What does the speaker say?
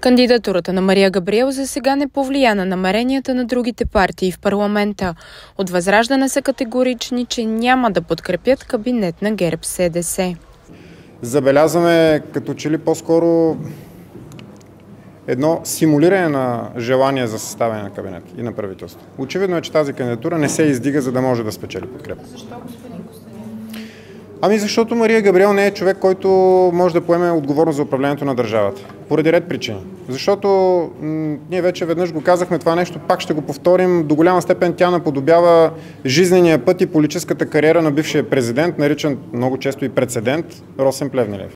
Кандидатурата на Мария Габриел за сега не повлия на намеренията на другите партии в парламента. От Възраждане са категорични, че няма да подкрепят кабинет на ГЕРБ-СДС. Забелязваме като че ли по-скоро едно симулиране на желание за съставяне на кабинет и на правителство. Очевидно е, че тази кандидатура не се издига, за да може да спечели подкрепа. Защо, господин Костадинов? Защото Мария Габриел не е човек, който може да поеме отговорност за управлението на държавата. Поради ред причини. Защото ние вече веднъж го казахме това нещо, пак ще го повторим. До голяма степен тя наподобява жизнения път и политическата кариера на бившия президент, наричан много често и прецедент, Росен Плевнелиев.